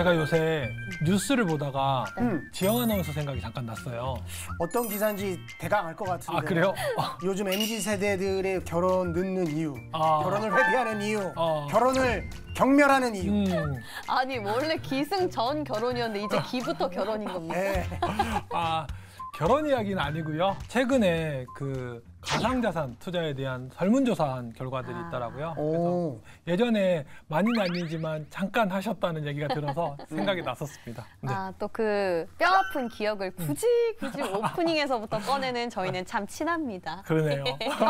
제가 요새 뉴스를 보다가 지영 아나운서 생각이 잠깐 났어요. 어떤 기사인지 대강 알 것 같은데. 아, 그래요? 요즘 MZ 세대들의 결혼 늦는 이유, 결혼을 회피하는 이유, 결혼을 경멸하는 이유. 아니 원래 기승 전 결혼이었는데 이제 기부터 결혼인 겁니다. 네. 아, 결혼 이야기는 아니고요. 최근에 그 가상자산 투자에 대한 설문조사한 결과들이 있더라고요. 그래서 예전에 많이는 아니지만 잠깐 하셨다는 얘기가 들어서 생각이 났었습니다. 네. 아, 또 그 뼈아픈 기억을 굳이 오프닝에서부터 꺼내는 저희는 참 친합니다. 그러네요.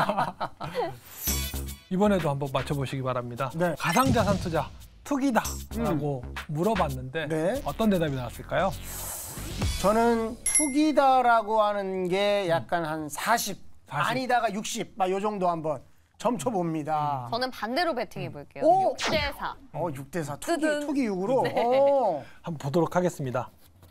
이번에도 한번 맞춰보시기 바랍니다. 네. 가상자산 투자, 투기다라고 물어봤는데 네. 어떤 대답이 나왔을까요? 저는 투기다라고 하는 게 약간 한 40, 아니다가 60, 막 요 정도 한번 점쳐봅니다. 저는 반대로 배팅해 볼게요. 오! 6대4. 6대4, 뜨든. 투기 6으로. 네. 한번 보도록 하겠습니다.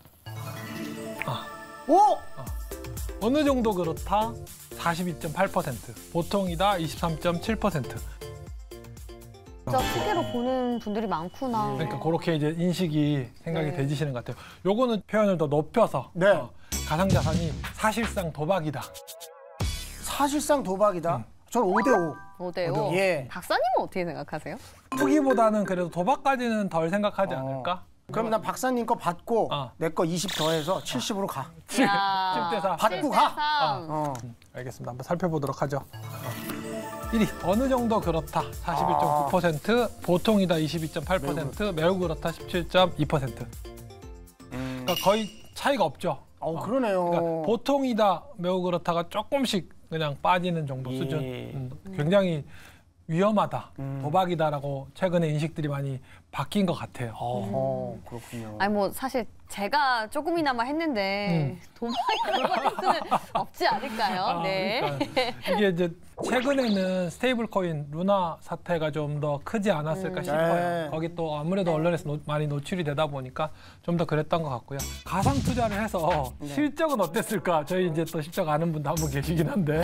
오! 어느 정도 그렇다? 42.8%, 보통이다 23.7%. 진짜 투기로 보는 분들이 많구나. 그러니까 그렇게 이제 인식이 생각이 네. 되시는 것 같아요. 요거는 표현을 더 높여서 네. 가상자산이 사실상 도박이다. 사실상 도박이다. 저는 5대5. 5대5. 예. 박사님은 어떻게 생각하세요? 투기보다는 그래도 도박까지는 덜 생각하지 않을까? 그럼 난 박사님 거 받고 내 거 20 더해서 70으로 가. 7대4. 받고 가. 알겠습니다. 한번 살펴보도록 하죠. 1위. 어느 정도 그렇다. 41.9%, 보통이다 22.8%, 매우 그렇다 17.2%. 그러니까 거의 차이가 없죠. 그러네요. 그러니까 보통이다, 매우 그렇다가 조금씩 그냥 빠지는 정도 수준. 굉장히 위험하다, 도박이다라고 최근에 인식들이 많이 바뀐 것 같아요. 그렇군요. 아니 뭐 사실 제가 조금이나마 했는데 도박이 그럴 수는 없지 않을까요? 네. 그러니까 이게 이제 최근에는 스테이블 코인 루나 사태가 좀 더 크지 않았을까 싶어요. 네. 거기 또 아무래도 언론에서 많이 노출이 되다 보니까 좀 더 그랬던 것 같고요. 가상 투자를 해서 실적은 어땠을까? 저희 이제 또 실적 아는 분도 한 분 계시긴 한데.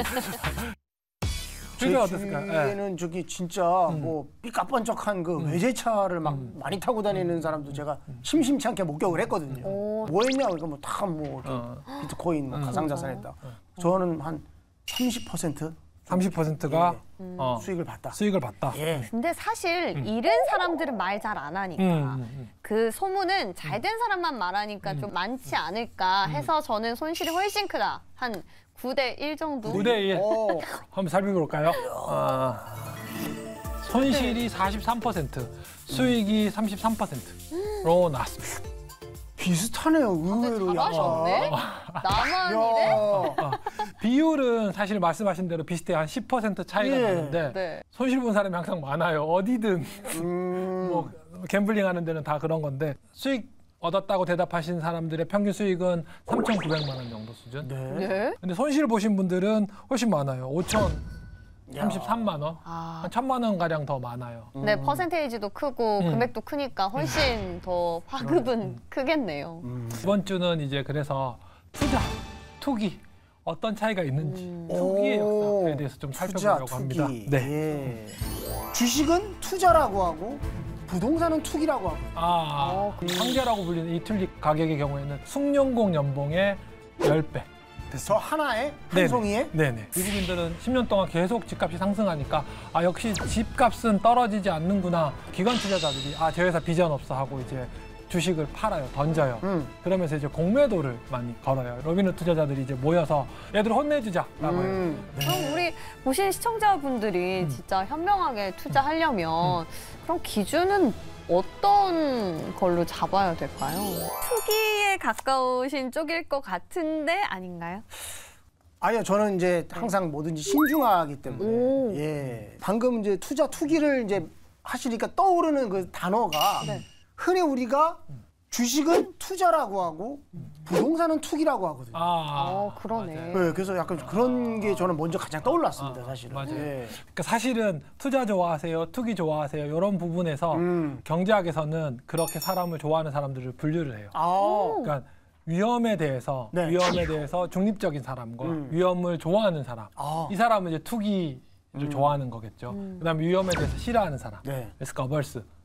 제 실적 어땠을까요? 주위에는 저기 진짜 뭐 삐까뻔쩍한 그 외제차를 막 많이 타고 다니는 사람도 제가 심심치 않게 목격을 했거든요. 뭐 했냐? 그러니까 뭐 다 뭐 비트코인, 뭐 가상자산 했다. 저는 한 30%? 30%가 수익을 봤다. 수익을 봤다. 예. 근데 사실 잃은 사람들은 말 잘 안 하니까 그 소문은 잘 된 사람만 말하니까 좀 많지 않을까 해서 저는 손실이 훨씬 크다. 한 9대1 정도? 9대1. 한번 살펴볼까요? 손실이 43%, 수익이 33%로 나왔습니다. 비슷하네요, 의외로. 잘하셨네? 나만 이래? 비율은 사실 말씀하신 대로 비슷해요. 한 10% 차이가 나는데 네. 손실 본 사람이 항상 많아요. 어디든 뭐 갬블링 하는 데는 다 그런 건데 수익 얻었다고 대답하신 사람들의 평균 수익은 3,900만 원 정도 수준. 네? 근데 손실 보신 분들은 훨씬 많아요. 5,033만 원, 한 1,000만 원 가량 더 많아요. 네, 퍼센테이지도 크고 금액도 크니까 훨씬 더 화급은 크겠네요. 이번 주는 이제 그래서 투자, 투기 어떤 차이가 있는지 투기의 역사에 대해서 좀 살펴보려고 합니다. 네. 주식은 투자라고 하고 부동산은 투기라고 하고. 상계라고 불리는 이 튤립 가격의 경우에는 숭늉공 연봉의 10배. 저 하나에? 한 송이에? 네네. 미국인들은 10년 동안 계속 집값이 상승하니까 역시 집값은 떨어지지 않는구나. 기관 투자자들이 저 회사 비전 없어 하고 이제 주식을 팔아요, 던져요. 그러면서 이제 공매도를 많이 걸어요. 로빈후드 투자자들이 이제 모여서 얘들 혼내주자라고 해요. 그럼 우리 보신 시청자분들이 진짜 현명하게 투자하려면 그럼 기준은 어떤 걸로 잡아야 될까요? 투기에 가까우신 쪽일 것 같은데 아닌가요? 아니요, 저는 이제 항상 뭐든지 신중하기 때문에. 예. 방금 이제 투기를 이제 하시니까 떠오르는 그 단어가 흔히 우리가 주식은 투자라고 하고 부동산은 투기라고 하거든요. 그러네. 네, 그래서 약간 그런 게 저는 먼저 가장 떠올랐습니다, 사실은. 맞아요. 예. 그러니까 사실은 투자 좋아하세요, 투기 좋아하세요 이런 부분에서 경제학에서는 그렇게 사람을 좋아하는 사람들을 분류를 해요. 그러니까 위험에 대해서 중립적인 사람과 위험을 좋아하는 사람, 이 사람은 이제 투기를 좋아하는 거겠죠. 그다음에 위험에 대해서 싫어하는 사람, 리스크 어버스.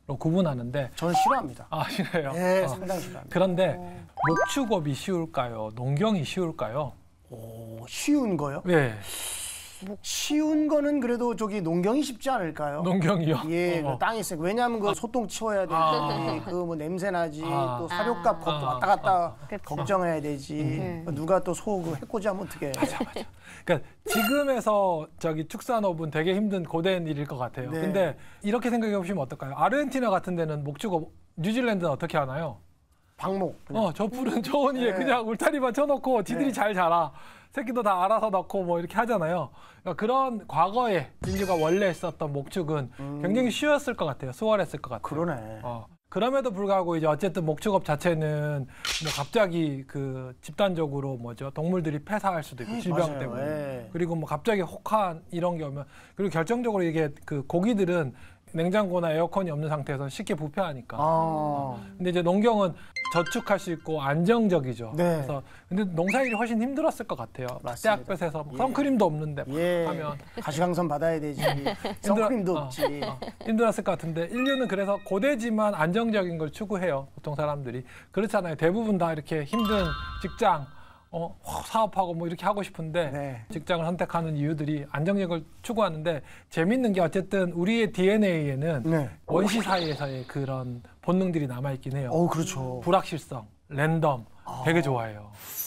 구분하는데 저는 싫어합니다. 아 싫어요. 네, 상당히 싫어합니다. 그런데 목축업이 쉬울까요? 농경이 쉬울까요? 쉬운 거요? 네. 쉬운 거는 그래도 저기 농경이 쉽지 않을까요? 농경이요? 예, 그 땅이 있으니까. 왜냐하면 그 소똥 치워야 되지, 그 뭐 냄새 나지, 또 사료값 왔다 갔다 걱정해야 되지. 누가 또 소 그 해코지하면 어떻게? 맞아. 그러니까 지금에서 저기 축산업은 되게 힘든 고된 일일 것 같아요. 네. 근데 이렇게 생각해 보시면 어떨까요? 아르헨티나 같은 데는 목축업, 뉴질랜드는 어떻게 하나요? 방목. 저 푸른 초원 위에 네. 그냥 울타리만 쳐놓고 지들이 네. 잘 자라. 새끼도 다 알아서 낳고 뭐 이렇게 하잖아요. 그러니까 그런 과거에 인류가 원래 했었던 목축은 굉장히 쉬웠을 것 같아요. 수월했을 것 같아요. 그러네. 그럼에도 불구하고 이제 어쨌든 목축업 자체는 뭐 갑자기 그 집단적으로 동물들이 폐사할 수도 있고 질병 맞아요. 때문에 예. 그리고 뭐 갑자기 혹한 이런 게 오면 그리고 결정적으로 이게 그 고기들은 냉장고나 에어컨이 없는 상태에서 쉽게 부패하니까. 근데 이제 농경은 저축할 수 있고 안정적이죠. 네. 그래서 근데 농사일이 훨씬 힘들었을 것 같아요. 맞습니다. 밭에서 선크림도 없는데 예. 하면 가시광선 받아야 되지. 선크림도 없지. 힘들었을 것 같은데 인류는 그래서 고되지만 안정적인 걸 추구해요. 보통 사람들이 그렇잖아요. 대부분 다 이렇게 힘든 직장 사업하고 뭐 이렇게 하고 싶은데 네. 직장을 선택하는 이유들이 안정적인 걸 추구하는데 재밌는 게 어쨌든 우리의 DNA에는 네. 원시 사이에서의 그런 본능들이 남아있긴 해요. 그렇죠. 불확실성, 랜덤 되게 좋아해요.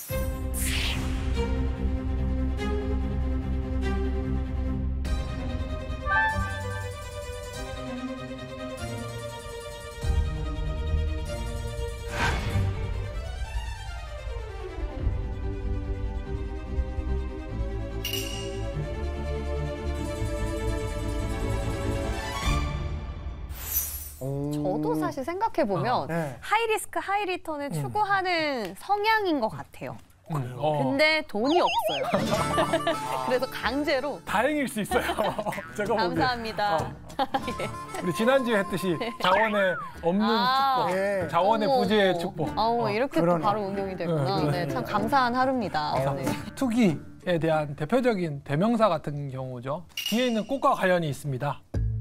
저도 사실 생각해 보면 네. 하이 리스크 하이 리턴을 추구하는 성향인 것 같아요. 어. 근데 돈이 없어요. 그래서 강제로 다행일 수 있어요. 제가 보기에. 감사합니다. 우리 지난주에 했듯이 자원의 없는 아. 축복, 예. 자원의 어머, 부재의 어머. 축복. 이렇게 또 그러네. 바로 응용이 되구나. 네, 참 감사한 하루입니다. 네. 투기에 대한 대표적인 대명사 같은 경우죠. 뒤에 있는 꽃과 관련이 있습니다.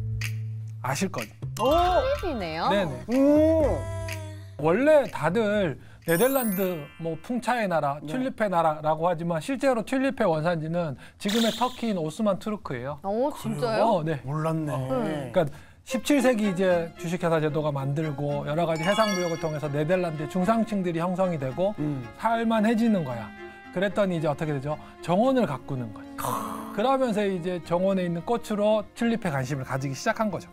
아실 거죠? 팁이네요. 네네. 오. 원래 다들 네덜란드, 뭐 풍차의 나라, 튤립의 나라라고 하지만 실제로 튤립의 원산지는 지금의 터키인 오스만 투르크예요. 진짜요? 네. 몰랐네. 그러니까 17세기 이제 주식회사 제도가 만들고 여러 가지 해상무역을 통해서 네덜란드의 중상층들이 형성이 되고 살만해지는 거야. 그랬더니 이제 어떻게 되죠? 정원을 가꾸는 거죠. 그러면서 이제 정원에 있는 꽃으로 튤립에 관심을 가지기 시작한 거죠.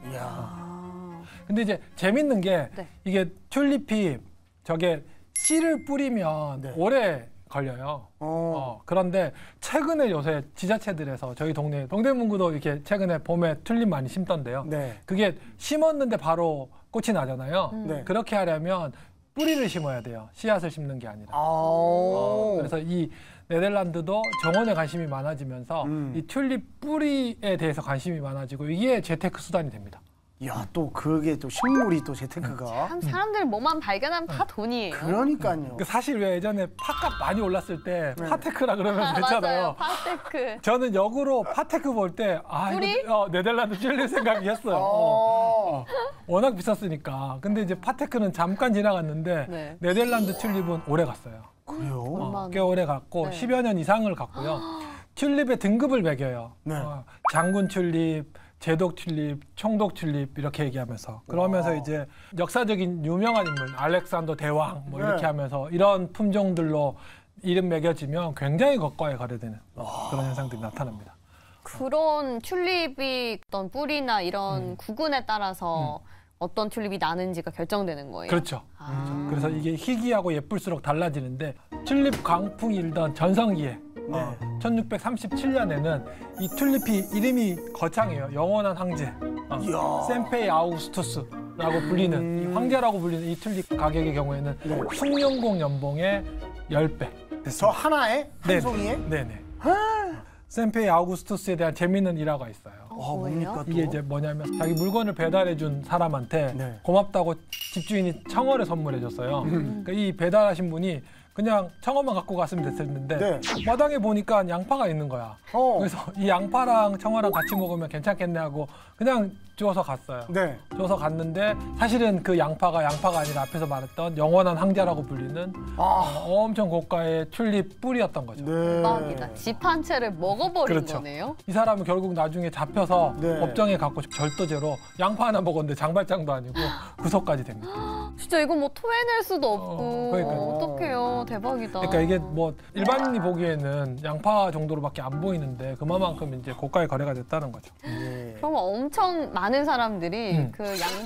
근데 이제 재밌는 게 네. 이게 튤립이 저게 씨를 뿌리면 네. 오래 걸려요. 그런데 최근에 요새 지자체들에서 저희 동대문구도 이렇게 최근에 봄에 튤립 많이 심던데요. 네. 그게 심었는데 바로 꽃이 나잖아요. 네. 그렇게 하려면 뿌리를 심어야 돼요. 씨앗을 심는 게 아니라. 그래서 이 네덜란드도 정원에 관심이 많아지면서 이 튤립 뿌리에 대해서 관심이 많아지고 이게 재테크 수단이 됩니다. 야, 또 그게 또 식물이 또 재테크가. 참 사람들 뭐만 발견하면 다 돈이에요. 그러니까요. 사실 왜 예전에 팥값 많이 올랐을 때 파테크라 그러면서 맞아요. 했잖아요. 파테크. 저는 역으로 파테크 볼 때 뿌리? 이거 네덜란드 튤립 생각이 했어요. 워낙 비쌌으니까. 근데 이제 파테크는 잠깐 지나갔는데 네. 네덜란드 튤립은 오래 갔어요. 그래요? 얼마나? 꽤 오래 갔고 네. 10여 년 이상을 갔고요. 튤립의 등급을 매겨요. 네. 장군 튤립, 제독 튤립, 총독 튤립 이렇게 얘기하면서 그러면서 이제 역사적인 유명한 인물 알렉산더 대왕 뭐 이렇게 네. 하면서 이런 품종들로 이름 매겨지면 굉장히 고가에 거래되는 그런 현상들이 나타납니다. 그런 튤립이 어떤 뿌리나 이런 구근에 따라서 어떤 튤립이 나는지가 결정되는 거예요. 그렇죠. 그래서 이게 희귀하고 예쁠수록 달라지는데 튤립 광풍이 일던 전성기에 1637년에는 이 튤립이 이름이 거창해요. 영원한 황제. 셈페이 아우구스투스라고 불리는 이 황제라고 불리는 이 튤립 가격의 경우에는 숭룡공 연봉의 10배. 저 하나에? 한 송이에? 네네. 셈페이 아우구스투스에 대한 재미있는 일화가 있어요. 뭡니까 또? 이게 이제 뭐냐면 자기 물건을 배달해준 사람한테 네. 고맙다고 집주인이 청어를 선물해줬어요. 그러니까 이 배달하신 분이 그냥 청어만 갖고 갔으면 됐었는데 네. 마당에 보니까 양파가 있는 거야. 그래서 이 양파랑 청어랑 같이 먹으면 괜찮겠네 하고 그냥 주워서 갔어요. 네. 주워서 갔는데 사실은 그 양파가 아니라 앞에서 말했던 영원한 황제라고 불리는 엄청 고가의 튤립 뿌리였던 거죠. 네. 대박이다. 집 한 채를 먹어버린 그렇죠. 거네요. 이 사람은 결국 나중에 잡혀서 네. 법정에 갖고 절도죄로 양파 하나 먹었는데 장발장도 아니고 구속까지 됩니다. 진짜 이거 뭐 토해낼 수도 없고 그러니까요. 어떡해요. 대박이다. 그러니까 이게 뭐 일반인이 보기에는 양파 정도로밖에 안 보이는데 그만큼 이제 고가의 거래가 됐다는 거죠. 네. 그러면 엄청 많은 사람들이 음. 그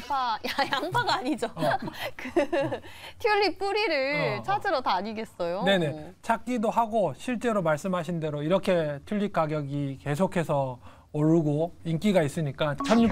양파가 아니죠. 그 튤립 뿌리를 찾으러 다니겠어요. 네네. 찾기도 하고 실제로 말씀하신 대로 이렇게 튤립 가격이 계속해서 오르고 인기가 있으니까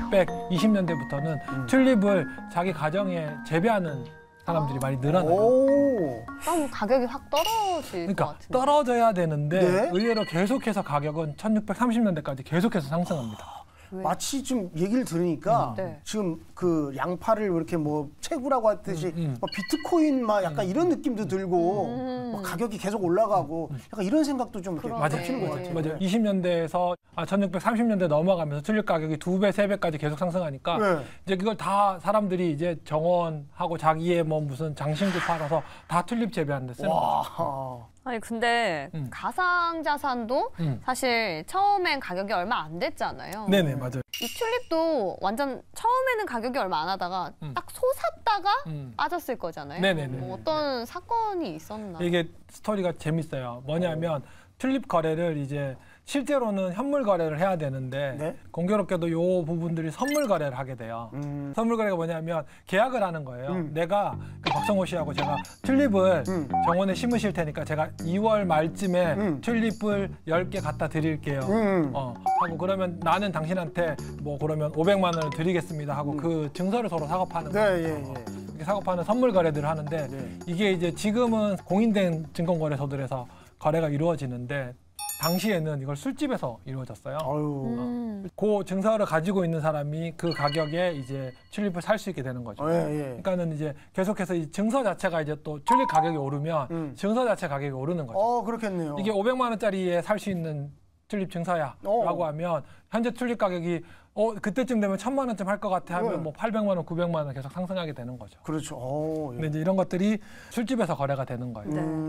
1620년대부터는 튤립을 자기 가정에 재배하는 사람들이 많이 늘어나요. 오. 그럼 가격이 확 떨어질 것 그러니까 같은데. 떨어져야 되는데 네? 의외로 계속해서 가격은 1630년대까지 계속해서 상승합니다. 왜? 마치 좀 얘기를 들으니까 네. 지금 그 양파를 이렇게 뭐 채구라고 했듯이 뭐 비트코인 막 약간 이런 느낌도 들고 뭐 가격이 계속 올라가고 약간 이런 생각도 좀 이렇게 그러네. 겹치는 것 같아요. 맞아요. 20년대에서 1630년대 넘어가면서 튤립 가격이 2배, 3배까지 계속 상승하니까 네. 이제 그걸 다 사람들이 이제 정원하고 자기의 뭐 무슨 장신구 팔아서 다 튤립 재배하는 데 쓰는 거죠. 와. 아니 근데 가상자산도 사실 처음엔 가격이 얼마 안 됐잖아요. 네네, 맞아요. 이 튤립도 완전 처음에는 가격이 얼마 안 하다가 딱 솟았다가 빠졌을 거잖아요. 네네네. 뭐 어떤 사건이 있었나? 이게 스토리가 재밌어요. 뭐냐면 튤립 거래를 이제 실제로는 현물 거래를 해야 되는데 네? 공교롭게도 요 부분들이 선물 거래를 하게 돼요. 선물 거래가 뭐냐면 계약을 하는 거예요. 내가 그 박성호 씨하고 제가 튤립을 정원에 심으실 테니까 제가 2월 말쯤에 튤립을 10개 갖다 드릴게요. 하고 그러면 나는 당신한테 뭐 그러면 500만 원을 드리겠습니다 하고 그 증서를 서로 사고파는 네, 거예요. 예, 예. 이렇게 사고파는 선물 거래들을 하는데 네. 이게 이제 지금은 공인된 증권거래소들에서 거래가 이루어지는데 당시에는 이걸 술집에서 이루어졌어요. 아유. 그 증서를 가지고 있는 사람이 그 가격에 이제 튤립을 살 수 있게 되는 거죠. 예, 예. 그러니까는 이제 계속해서 이 증서 자체가 이제 또 튤립 가격이 오르면 증서 자체 가격이 오르는 거죠. 그렇겠네요. 이게 500만 원짜리에 살 수 있는 튤립 증서야라고 하면 현재 튤립 가격이 그때쯤 되면 1000만 원쯤 할 것 같아 하면 뭐 800만 원, 900만 원 계속 상승하게 되는 거죠. 그렇죠. 근데 이제 이런 것들이 술집에서 거래가 되는 거예요.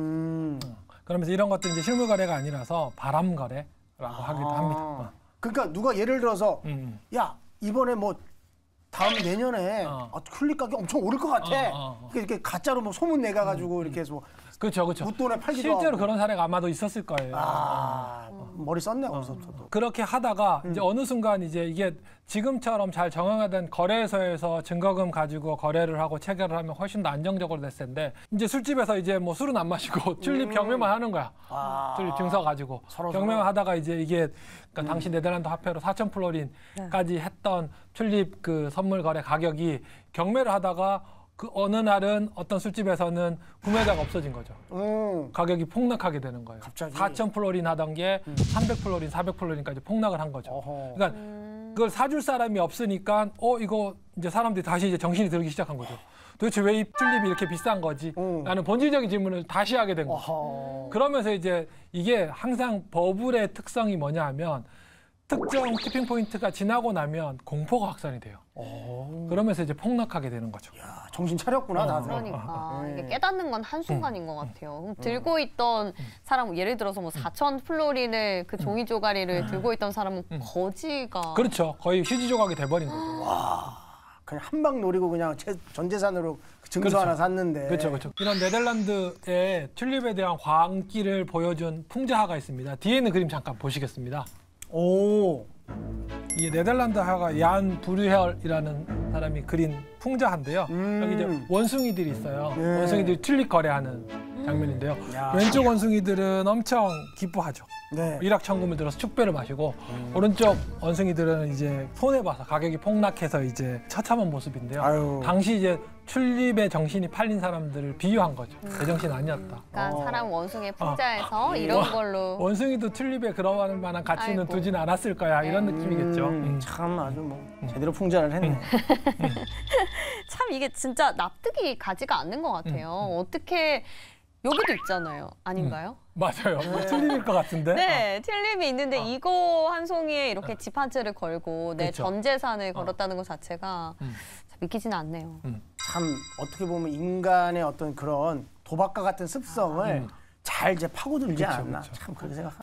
그러면서 이런 것들이 이제 실물 거래가 아니라서 바람 거래라고 하기도 합니다. 그러니까 누가 예를 들어서 야 이번에 뭐 다음 내년에 튤립 가격 엄청 오를 것 같아. 이렇게 가짜로 뭐 소문 내가가지고 이렇게 해서 그렇죠, 그렇죠. 웃돈에 팔기도 실제로 하고. 그런 사례가 아마도 있었을 거예요. 머리 썼네 어서부터도. 그렇게 하다가 이제 어느 순간 이제 이게 지금처럼 잘 정형화된 거래소에서 증거금 가지고 거래를 하고 체결을 하면 훨씬 더 안정적으로 됐을 텐데 이제 술집에서 이제 뭐 술은 안 마시고 튤립 경매만 하는 거야. 튤립 증서 가지고 경매만 하다가 이제 이게 그러니까 당시 네덜란드 화폐로 4,000 플로린까지 했던 튤립 그 선물 거래 가격이 경매를 하다가 그 어느 날은 어떤 술집에서는 구매자가 없어진 거죠. 가격이 폭락하게 되는 거예요. 갑자기? 4,000 플로린 하던 게 300 플로린, 400 플로린까지 폭락을 한 거죠. 그러니까 그걸 사줄 사람이 없으니까 이거 이제 사람들이 다시 이제 정신이 들기 시작한 거죠. 도대체 왜 이 튤립이 이렇게 비싼 거지? 라는 본질적인 질문을 다시 하게 된 거죠. 그러면서 이제 이게 항상 버블의 특성이 뭐냐 하면 특정 티핑 포인트가 지나고 나면 공포가 확산이 돼요. 그러면서 이제 폭락하게 되는 거죠. 야, 정신 차렸구나 다들. 그러니까 이게 깨닫는 건 한순간인 것 같아요. 그럼 들고 있던 사람 예를 들어서 뭐 4,000 플로린을 그 종이 조가리를 들고 있던 사람은 거지가 그렇죠. 거의 휴지 조각이 돼버린 거죠. 그냥 한 방 노리고 그냥 전 재산으로 증서 그렇죠. 하나 샀는데. 그렇죠, 그렇죠. 이런 네덜란드의 튤립에 대한 광기를 보여준 풍자화가 있습니다. 뒤에 있는 그림 잠깐 보시겠습니다. 오. 이게 네덜란드 화가 얀 브류헬이라는 사람이 그린 풍자인데요. 여기 이제 원숭이들이 있어요. 네. 원숭이들이 튤립 거래하는 장면인데요. 야. 왼쪽 원숭이들은 엄청 기뻐하죠. 네. 일확천금을 들어서 축배를 마시고 오른쪽 원숭이들은 이제 손해 봐서 가격이 폭락해서 이제 처참한 모습인데요. 아유. 당시 이제 튤립의 정신이 팔린 사람들을 비유한 거죠. 제정신 아니었다. 그러니까 사람 원숭이의 풍자에서 이런 걸로 원숭이도 튤립에 그럴 만한 가치는 아이고. 두진 않았을 거야 이런 느낌이겠죠. 참 아주 뭐 제대로 풍자를 했네. 참 이게 진짜 납득이 가지가 않는 것 같아요. 어떻게 여기도 있잖아요. 아닌가요? 맞아요. 틀림일 것 같은데. 네, 틀림이 있는데 이거 한 송이에 이렇게 집 한 채를 걸고 내 그렇죠. 전 재산을 걸었다는 것 자체가 잘 믿기지는 않네요. 참 어떻게 보면 인간의 어떤 그런 도박과 같은 습성을 잘 이제 파고들지 그쵸, 않았나. 그쵸. 참 그렇게 생각합니다.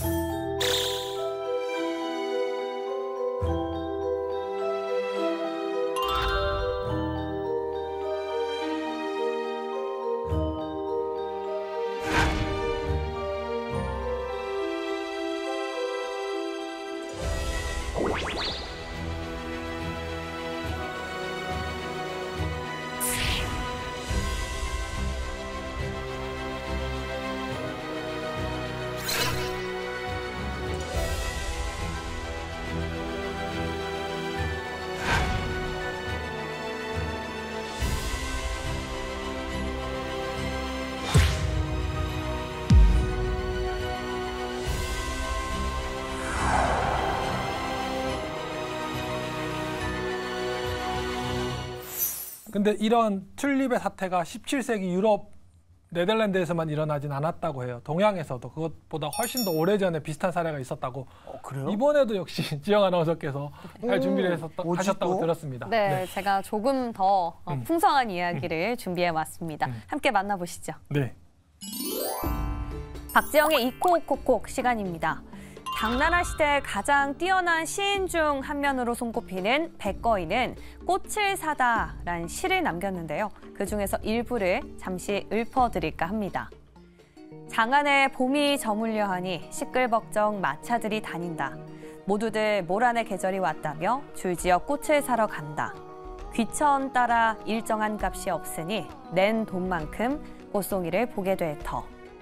근데 이런 튤립의 사태가 17세기 유럽 네덜란드에서만 일어나진 않았다고 해요. 동양에서도 그것보다 훨씬 더 오래전에 비슷한 사례가 있었다고. 그래요? 이번에도 역시 지영 아나운서께서 잘 준비를 뭐지 하셨다고 또? 들었습니다. 네, 제가 조금 더 풍성한 이야기를 준비해 왔습니다. 함께 만나보시죠. 네. 박지영의 이콕콕콕 시간입니다. 당나라 시대 가장 뛰어난 시인 중 한 면으로 손꼽히는 백거이는 꽃을 사다라는 시를 남겼는데요. 그중에서 일부를 잠시 읊어드릴까 합니다. 장안에 봄이 저물려 하니 시끌벅적 마차들이 다닌다. 모두들 모란의 계절이 왔다며 줄지어 꽃을 사러 간다. 귀천 따라 일정한 값이 없으니 낸 돈만큼 꽃송이를 보게 될 터.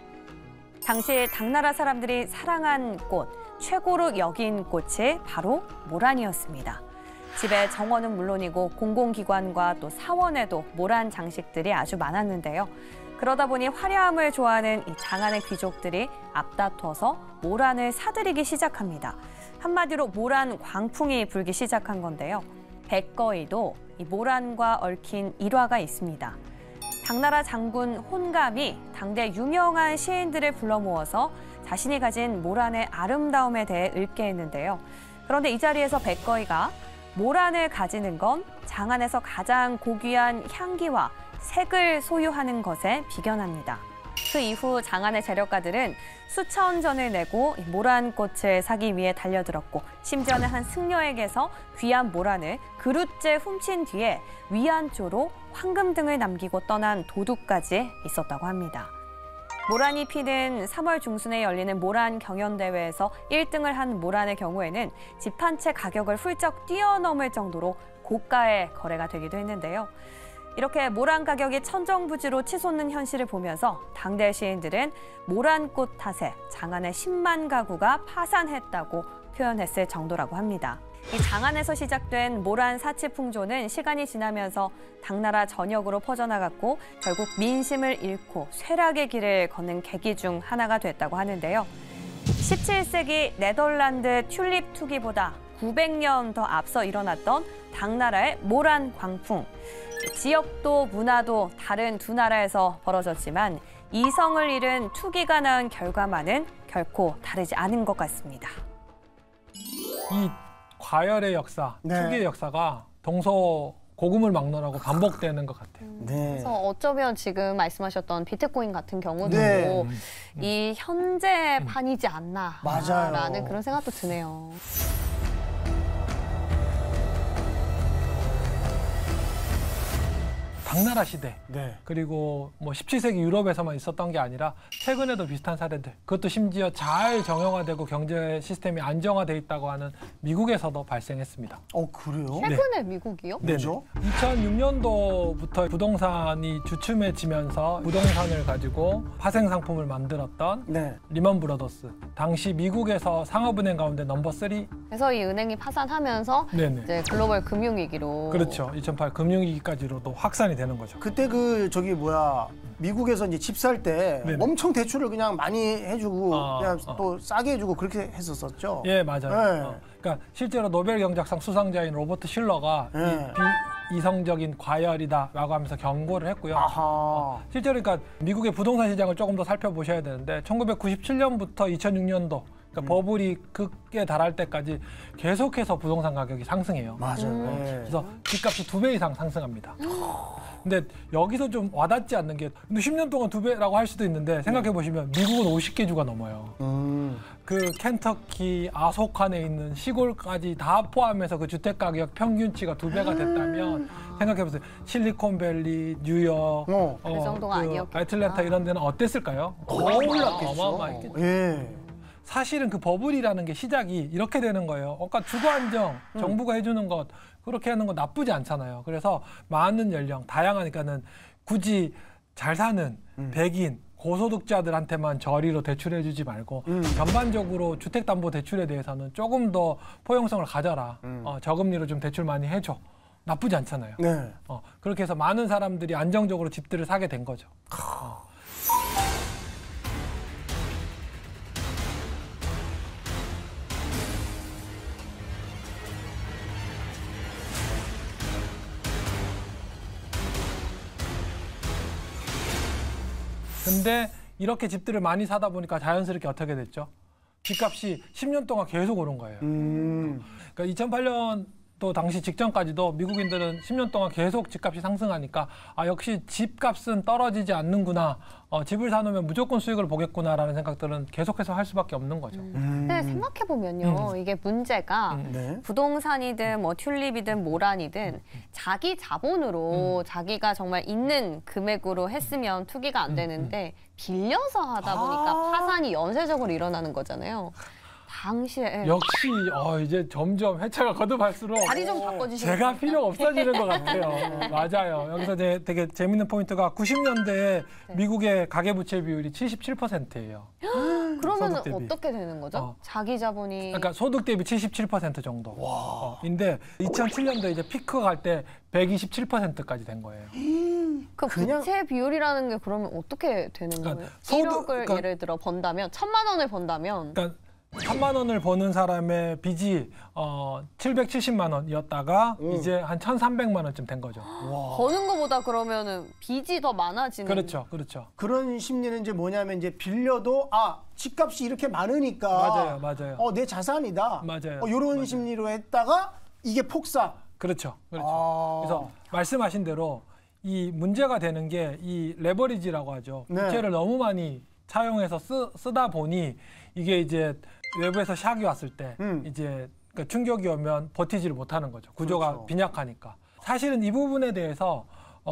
당시 당나라 사람들이 사랑한 꽃, 최고로 여긴 꽃이 바로 모란이었습니다. 집의 정원은 물론이고 공공기관과 또 사원에도 모란 장식들이 아주 많았는데요. 그러다 보니 화려함을 좋아하는 이 장안의 귀족들이 앞다퉈서 모란을 사들이기 시작합니다. 한마디로 모란 광풍이 불기 시작한 건데요. 백거이도 이 모란과 얽힌 일화가 있습니다. 당나라 장군 혼감이 당대 유명한 시인들을 불러 모아서 자신이 가진 모란의 아름다움에 대해 읊게 했는데요. 그런데 이 자리에서 백거이가 모란을 가지는 건 장안에서 가장 고귀한 향기와 색을 소유하는 것에 비견합니다. 그 이후 장안의 재력가들은 수천 전을 내고 모란꽃을 사기 위해 달려들었고 심지어는 한 승려에게서 귀한 모란을 그릇째 훔친 뒤에 위안조로 황금 등을 남기고 떠난 도둑까지 있었다고 합니다. 모란이 피는 3월 중순에 열리는 모란 경연대회에서 1등을 한 모란의 경우에는 집 한 채 가격을 훌쩍 뛰어넘을 정도로 고가의 거래가 되기도 했는데요. 이렇게 모란 가격이 천정부지로 치솟는 현실을 보면서 당대 시인들은 모란꽃 탓에 장안의 10만 가구가 파산했다고 표현했을 정도라고 합니다. 이 장안에서 시작된 모란 사치 풍조는 시간이 지나면서 당나라 전역으로 퍼져나갔고 결국 민심을 잃고 쇠락의 길을 걷는 계기 중 하나가 됐다고 하는데요. 17세기 네덜란드 튤립 투기보다 900년 더 앞서 일어났던 당나라의 모란 광풍. 지역도 문화도 다른 두 나라에서 벌어졌지만 이성을 잃은 투기가 낳은 결과만은 결코 다르지 않은 것 같습니다. 이 과열의 역사, 네. 투기의 역사가 동서고금을 막론하고 반복되는 것 같아요. 네. 그래서 어쩌면 지금 말씀하셨던 비트코인 같은 경우도 네. 이 현재판이지 않나라는 맞아요. 그런 생각도 드네요. 당나라 시대 네. 그리고 뭐 17세기 유럽에서만 있었던 게 아니라 최근에도 비슷한 사례들 그것도 심지어 잘 정형화되고 경제 시스템이 안정화돼 있다고 하는 미국에서도 발생했습니다. 그래요? 최근에 미국이요? 뭐죠? 2006년도부터 부동산이 주춤해지면서 부동산을 가지고 파생 상품을 만들었던 네. 리먼 브러더스 당시 미국에서 상업은행 가운데 넘버 3 그래서 이 은행이 파산하면서 네네. 이제 글로벌 금융위기로 그렇죠. 2008 금융위기까지로도 확산이 되는 거죠. 그때 미국에서 이제 집 살 때 네네. 엄청 대출을 그냥 많이 해주고 그냥 어. 또 싸게 해주고 그렇게 했었었죠. 예, 맞아요. 네. 그러니까 실제로 노벨 경제학상 수상자인 로버트 실러가 네. 이 이성적인 과열이다라고 하면서 경고를 했고요. 아하. 실제로 그러니까 미국의 부동산 시장을 조금 더 살펴보셔야 되는데 1997년부터 2006년도 그러니까 버블이 극에 달할 때까지 계속해서 부동산 가격이 상승해요. 맞아요. 네. 그래서 집값이 2배 이상 상승합니다. 근데 여기서 좀 와닿지 않는 게 근데 10년 동안 2배라고 할 수도 있는데 생각해 보시면 미국은 50개 주가 넘어요. 그 켄터키 아소칸에 있는 시골까지 다 포함해서 그 주택 가격 평균치가 2배가 됐다면 생각해 보세요. 실리콘밸리, 뉴욕, 그 정도가 아니었겠구나. 애틀랜타 이런 데는 어땠을까요? 더 올랐겠죠. 어마어마했겠죠. 예. 사실은 그 버블이라는 게 시작이 이렇게 되는 거예요. 그러니까 주거 안정, 정부가 해주는 것 그렇게 하는 거 나쁘지 않잖아요. 그래서 많은 연령, 다양하니까는 굳이 잘 사는 백인, 고소득자들한테만 저리로 대출해주지 말고 전반적으로 주택담보대출에 대해서는 조금 더 포용성을 가져라. 저금리로 좀 대출 많이 해줘. 나쁘지 않잖아요. 네. 그렇게 해서 많은 사람들이 안정적으로 집들을 사게 된 거죠. 근데 이렇게 집들을 많이 사다 보니까 자연스럽게 어떻게 됐죠? 집값이 10년 동안 계속 오른 거예요. 그러니까 2008년도 당시 직전까지도 미국인들은 10년 동안 계속 집값이 상승하니까 아 역시 집값은 떨어지지 않는구나. 집을 사놓으면 무조건 수익을 보겠구나라는 생각들은 계속해서 할 수밖에 없는 거죠. 근데 생각해보면요. 이게 문제가 네. 부동산이든 뭐 튤립이든 모란이든 자기 자본으로 자기가 정말 있는 금액으로 했으면 투기가 안 되는데 빌려서 하다 보니까 파산이 연쇄적으로 일어나는 거잖아요. 당시에 역시 이제 점점 회차가 거듭할수록 자리 좀 바꿔주시면 제가 필요 없어지는 것 같아요. 맞아요. 여기서 되게 재밌는 포인트가 90년대에 미국의 가계부채 비율이 77%예요. 그러면 소득 대비. 어떻게 되는 거죠? 자기 자본이 그러니까 소득 대비 77% 정도. 인데 2007년도에 이제 피크 갈 때 127%까지 된 거예요. 그 그냥- 부채 비율이라는 게 그러면 어떻게 되는 거예요? 그러니까 소득- 1억을 그러니까- 예를 들어 번다면 1,000만 원을 번다면 그러니까 3만 원을 버는 사람의 빚이 770만 원이었다가 이제 한 1,300만 원쯤 된 거죠. 버는 것보다 그러면은 빚이 더 많아지는 그렇죠, 그렇죠. 그런 심리는 이제 뭐냐면 이제 빌려도 집값이 이렇게 많으니까 맞아요. 내 자산이다. 맞아요. 이런 맞아요. 심리로 했다가 이게 폭삭. 그렇죠. 아. 그래서 말씀하신 대로 이 문제가 되는 게 이 레버리지라고 하죠. 네. 부채를 너무 많이 차용해서 쓰다 보니 이게 이제 외부에서 샥이 왔을 때 이제 그러니까 충격이 오면 버티지를 못하는 거죠. 구조가 그렇죠. 빈약하니까. 사실은 이 부분에 대해서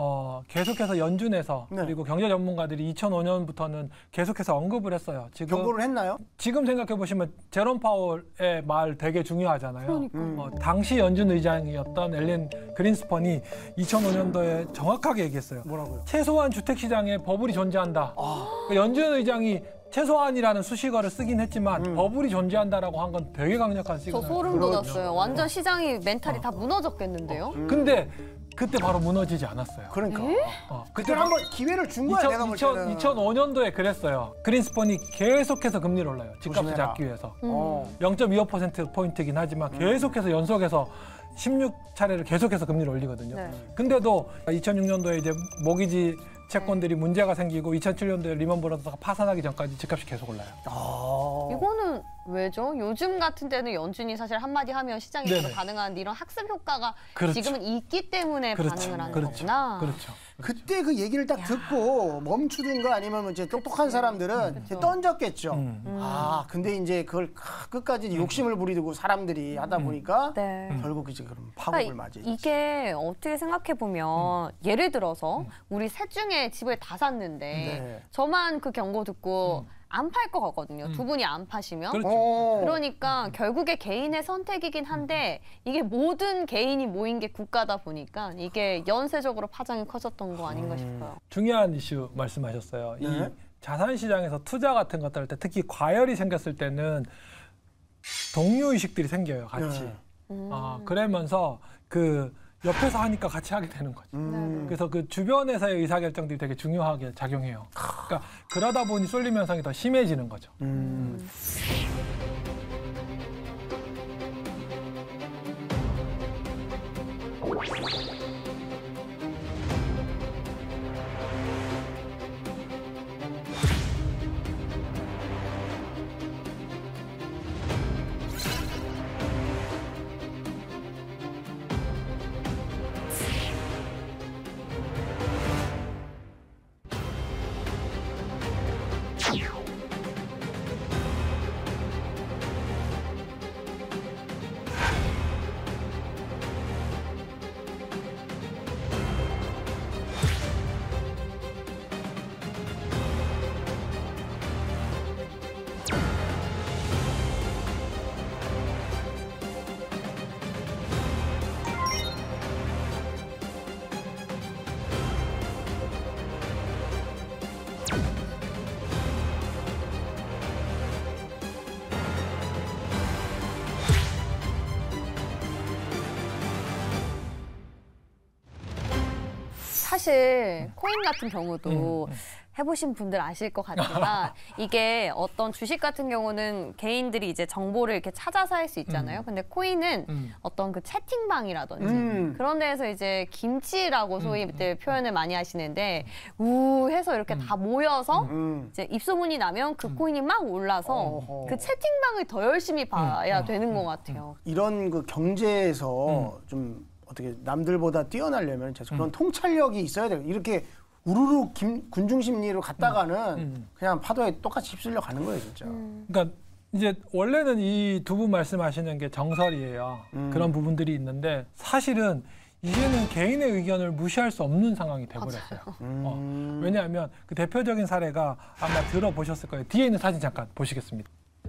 계속해서 연준에서 네. 그리고 경제 전문가들이 2005년부터는 계속해서 언급을 했어요. 경고를 했나요? 지금 생각해 보시면 제롬 파월의 말 되게 중요하잖아요. 당시 연준 의장이었던 앨런 그린스펀이 2005년도에 정확하게 얘기했어요. 뭐라고요? 최소한 주택 시장에 버블이 존재한다. 그러니까 연준 의장이 최소한이라는 수식어를 쓰긴 했지만 버블이 존재한다라고 한 건 되게 강력한 저 시그널. 소름 돋았어요. 완전 시장이 멘탈이 다 무너졌겠는데요? 근데 그때 바로 무너지지 않았어요. 그러니까. 그때 그때 한번 기회를 준 거야, 내가 볼 때는. 2005년도에 그랬어요. 그린스펀이 계속해서 금리를 올라요. 집값을 조심해라. 잡기 위해서. 어. 0.25%포인트긴 하지만 계속해서 연속해서 16차례를 계속해서 금리를 올리거든요. 네. 근데도 2006년도에 이제 모기지 채권들이 문제가 생기고 2007년도에 리먼 브라더스가 파산하기 전까지 집값이 계속 올라요. 이거는 왜죠? 요즘 같은 때는 연준이 사실 한마디 하면 시장이 네네. 바로 반응하는데 이런 학습 효과가 그렇죠. 지금은 있기 때문에 반응을 하는 거구나. 그렇죠. 그때 그 얘기를 딱 듣고 멈추든가 아니면 이제 똑똑한 사람들은 이제 던졌겠죠. 근데 이제 그걸 끝까지 욕심을 부리고 사람들이 하다 보니까 네. 결국 이제 그럼 파국을 그러니까 맞이했죠. 이게 어떻게 생각해 보면 예를 들어서 우리 셋 중에 집을 다 샀는데 네. 저만 그 경고 듣고 안 팔 것 같거든요. 두 분이 안 파시면. 그렇죠. 그러니까 결국에 개인의 선택이긴 한데 이게 모든 개인이 모인 게 국가다 보니까 이게 연쇄적으로 파장이 커졌던 거 아닌가 싶어요. 중요한 이슈 말씀하셨어요. 네. 이 자산 시장에서 투자 같은 것들 할 때 특히 과열이 생겼을 때는 동료 의식들이 생겨요, 같이. 네. 그러면서 그 옆에서 하니까 같이 하게 되는 거죠. 그래서 그 주변에서의 의사결정들이 되게 중요하게 작용해요. 그러니까 그러다 보니 쏠림 현상이 더 심해지는 거죠. 사실 코인 같은 경우도 해보신 분들 아실 것 같지만 이게 어떤 주식 같은 경우는 개인들이 이제 정보를 이렇게 찾아서 할 수 있잖아요. 근데 코인은 어떤 그 채팅방이라든지 그런 데에서 이제 김치라고 소위 이제 표현을 많이 하시는데 우 해서 이렇게 다 모여서 이제 입소문이 나면 그 코인이 막 올라서 그 채팅방을 더 열심히 봐야 되는 것 같아요. 이런 그 경제에서 좀 어떻게 남들보다 뛰어나려면 진짜 그런 통찰력이 있어야 돼요. 이렇게 우르르 군중 심리로 갔다가는 그냥 파도에 똑같이 휩쓸려 가는 거예요, 진짜. 그러니까 이제 원래는 이 두 분 말씀하시는 게 정설이에요. 그런 부분들이 있는데 사실은 이제는 개인의 의견을 무시할 수 없는 상황이 돼버렸어요. 왜냐하면 그 대표적인 사례가 아마 들어보셨을 거예요. 뒤에 있는 사진 잠깐 보시겠습니다.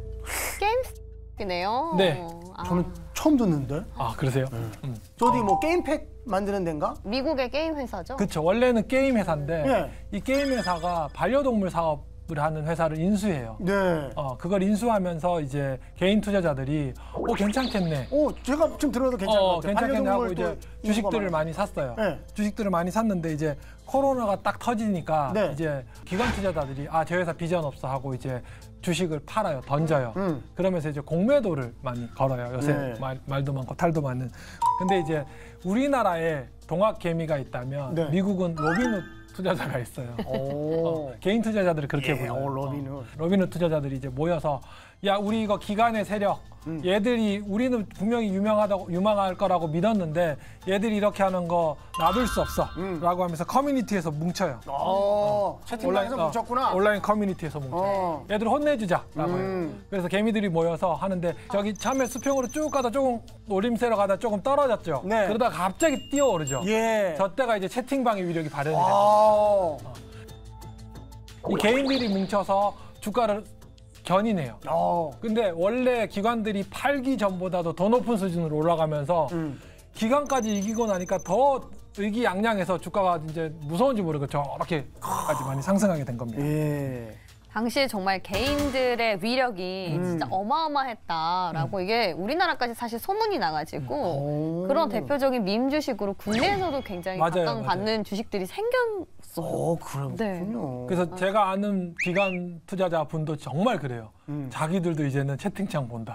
게임이네요. 네. 저는 처음 듣는데? 아, 그러세요? 저 어디 뭐 게임팩 만드는 데인가? 미국의 게임 회사죠. 그렇죠. 원래는 게임 회사인데 네. 이 게임 회사가 반려동물 사업을 하는 회사를 인수해요. 네. 그걸 인수하면서 이제 개인 투자자들이 괜찮겠네. 제가 지금 들어도 괜찮을 것 같아요. 괜찮겠네 하고 반려동물 이제 또 주식들을 인구가 많이 샀어요. 네. 주식들을 많이 샀는데 이제 코로나가 딱 터지니까 네. 이제 기관 투자자들이 저 회사 비전 없어 하고 이제 주식을 팔아요, 던져요. 그러면서 이제 공매도를 많이 걸어요. 요새 네. 말도 많고 탈도 많은. 근데 이제 우리나라에 동학 개미가 있다면 네. 미국은 로빈훗 투자자가 있어요. 개인 투자자들을 그렇게 불러요. 로빈훗. 로빈훗 투자자들이 이제 모여서 야, 우리 이거 기관의 세력, 얘들이 우리는 분명히 유망할 거라고 믿었는데 얘들이 이렇게 하는 거 놔둘 수 없어. 라고 하면서 커뮤니티에서 뭉쳐요. 채팅방에서 뭉쳤구나. 온라인 커뮤니티에서 뭉쳐요. 얘들 혼내주자라고 해요. 그래서 개미들이 모여서 하는데 저기 처음에 수평으로 쭉 가다 조금 오림세로 가다 조금 떨어졌죠. 네. 그러다가 갑자기 뛰어오르죠. 예. 저 때가 이제 채팅방의 위력이 발현이 돼요. 이 개인들이 뭉쳐서 주가를 견인해요. 근데 원래 기관들이 팔기 전보다도 더 높은 수준으로 올라가면서 기관까지 이기고 나니까 더 의기양양해서 주가가 이제 무서운지 모르고 저렇게까지 많이 상승하게 된 겁니다. 예. 당시에 정말 개인들의 위력이 진짜 어마어마했다라고 이게 우리나라까지 사실 소문이 나가지고 그런 대표적인 밈 주식으로 국내에서도 굉장히 각광받는 주식들이 생겼어요. 그렇군요. 네. 그래서 제가 아는 기관 투자자 분도 정말 그래요. 자기들도 이제는 채팅창 본다.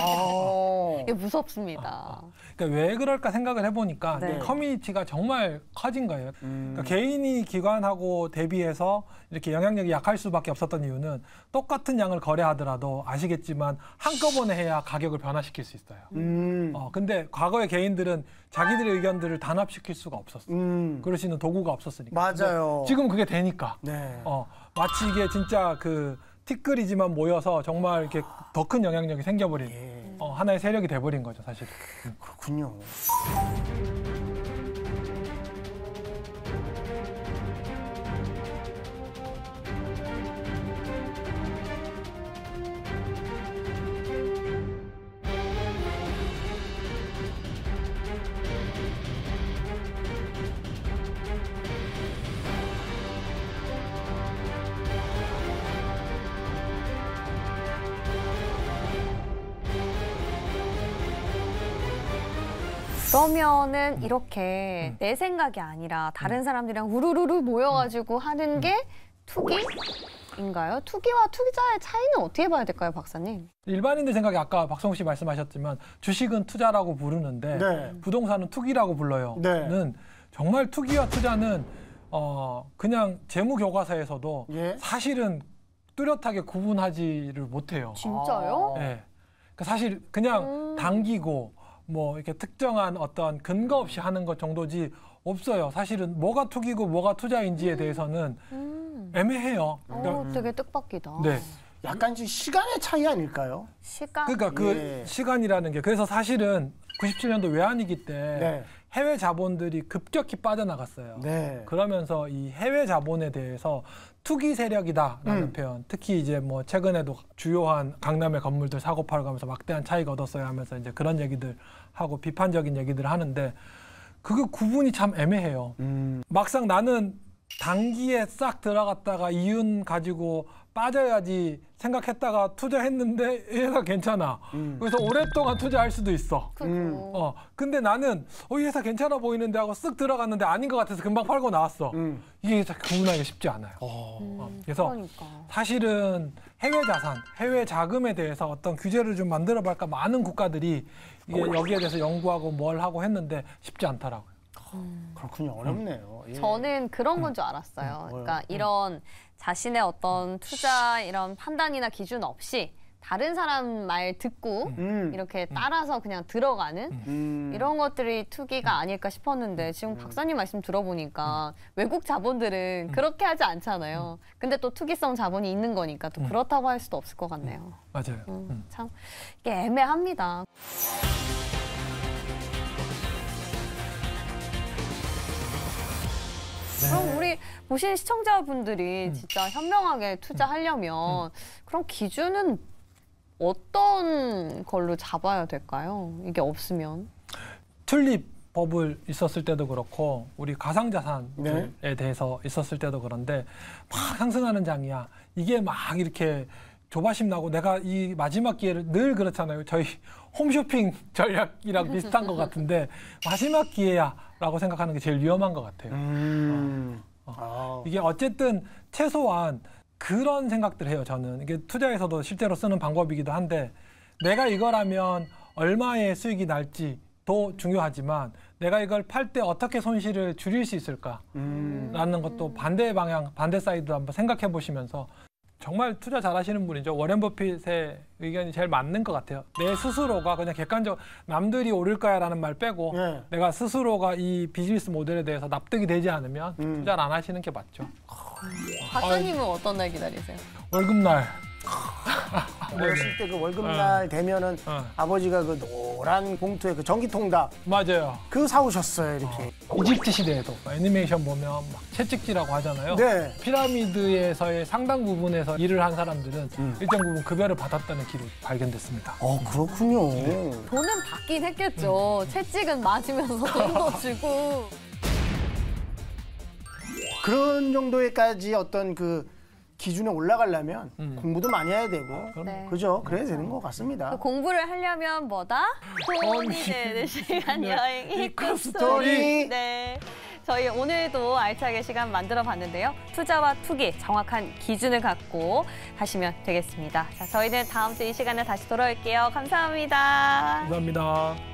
이게 무섭습니다. 그러니까 왜 그럴까 생각을 해보니까 네. 커뮤니티가 정말 커진 거예요. 그러니까 개인이 기관하고 대비해서 이렇게 영향력이 약할 수밖에 없었던 이유는 똑같은 양을 거래하더라도 아시겠지만 한꺼번에 해야 가격을 변화시킬 수 있어요. 근데 과거의 개인들은 자기들의 의견들을 단합시킬 수가 없었어요. 그럴 수 있는 도구가 없었으니까. 맞아요. 지금 그게 되니까. 네. 마치 이게 진짜 그 티끌이지만 모여서 정말 이렇게 더 큰 영향력이 생겨버린 하나의 세력이 돼버린 거죠, 사실. 그렇군요. 그러면은 이렇게 내 생각이 아니라 다른 사람들이랑 우르르르 모여가지고 하는 게 투기인가요? 투기와 투자의 차이는 어떻게 봐야 될까요, 박사님? 일반인들 생각에 아까 박성우 씨 말씀하셨지만 주식은 투자라고 부르는데 네. 부동산은 투기라고 불러요. 네. 는 정말 투기와 투자는 그냥 재무교과서에서도 예? 사실은 뚜렷하게 구분하지를 못해요. 진짜요? 네. 그러니까 사실 그냥 당기고 뭐 이렇게 특정한 어떤 근거 없이 하는 것 정도지 없어요. 사실은 뭐가 투기고 뭐가 투자인지에 대해서는 애매해요. 되게 뜻밖이다. 네. 약간 좀 시간의 차이 아닐까요? 시간. 그러니까 그 예. 시간이라는 게 그래서 사실은 97년도 외환위기 때 네. 해외 자본들이 급격히 빠져나갔어요. 네. 그러면서 이 해외 자본에 대해서 투기 세력이다라는 표현, 특히 이제 뭐 최근에도 주요한 강남의 건물들 사고 팔고 하면서 막대한 차익 얻었어요 하면서 이제 그런 얘기들 하고 비판적인 얘기들을 하는데 그거 구분이 참 애매해요. 막상 나는 단기에 싹 들어갔다가 이윤 가지고 빠져야지 생각했다가 투자했는데 이 회사 괜찮아. 그래서 오랫동안 투자할 수도 있어. 근데 나는 이 회사 괜찮아 보이는데 하고 쓱 들어갔는데 아닌 것 같아서 금방 팔고 나왔어. 이게 구분하기가 쉽지 않아요. 그래서 그러니까. 사실은 해외 자산, 해외 자금에 대해서 어떤 규제를 좀 만들어 볼까 많은 국가들이 이게 여기에 대해서 연구하고 뭘 하고 했는데 쉽지 않더라고요. 그렇군요. 어렵네요. 예. 저는 그런 건 줄 알았어요. 그러니까 이런 자신의 어떤 투자 이런 판단이나 기준 없이 다른 사람 말 듣고 이렇게 따라서 그냥 들어가는 이런 것들이 투기가 아닐까 싶었는데 지금 박사님 말씀 들어보니까 외국 자본들은 그렇게 하지 않잖아요. 근데 또 투기성 자본이 있는 거니까 또 그렇다고 할 수도 없을 것 같네요. 맞아요. 참 이게 애매합니다. 그럼 우리 보신 시청자분들이 진짜 현명하게 투자하려면 그럼 기준은 어떤 걸로 잡아야 될까요? 이게 없으면. 튤립 법을 있었을 때도 그렇고 우리 가상자산에 대해서 있었을 때도 그런데 막 상승하는 장이야. 이게 막 이렇게 조바심 나고 내가 이 마지막 기회를 늘 그렇잖아요. 저희 홈쇼핑 전략이랑 비슷한 것 같은데 마지막 기회야라고 생각하는 게 제일 위험한 것 같아요. 이게 어쨌든 최소한 그런 생각들 해요. 저는 이게 투자에서도 실제로 쓰는 방법이기도 한데 내가 이거라면 얼마의 수익이 날지도 중요하지만 내가 이걸 팔 때 어떻게 손실을 줄일 수 있을까라는 것도 반대 방향, 반대 사이드로 한번 생각해 보시면서 정말 투자 잘하시는 분이죠. 워렌 버핏의 의견이 제일 맞는 것 같아요. 내 스스로가 그냥 객관적으로 남들이 오를 거야라는 말 빼고 내가 스스로가 이 비즈니스 모델에 대해서 납득이 되지 않으면 투자를 안 하시는 게 맞죠. 박사님은 어떤 날 기다리세요? 월급날. 어렸을 때 그 월급날 되면은 아버지가 그 노란 봉투에 그 전기통닭 맞아요. 그거 사오셨어요 이렇게. 이집트 시대에도 애니메이션 보면 막 채찍질이라고 하잖아요. 네. 피라미드에서의 상당 부분에서 일을 한 사람들은 일정 부분 급여를 받았다는 기록이 발견됐습니다. 그렇군요. 돈은 받긴 했겠죠. 채찍은 맞으면서 돈도 주고. 그런 정도에까지 어떤 그 기준에 올라가려면 공부도 많이 해야 되고 네. 그죠? 그래야 되는 것 같습니다. 그 공부를 하려면 뭐다? 돈이 되는 시간 여행 이크 스토리. 네. 저희 오늘도 알차게 시간 만들어 봤는데요. 투자와 투기 정확한 기준을 갖고 하시면 되겠습니다. 자, 저희는 다음 주 이 시간에 다시 돌아올게요. 감사합니다. 감사합니다.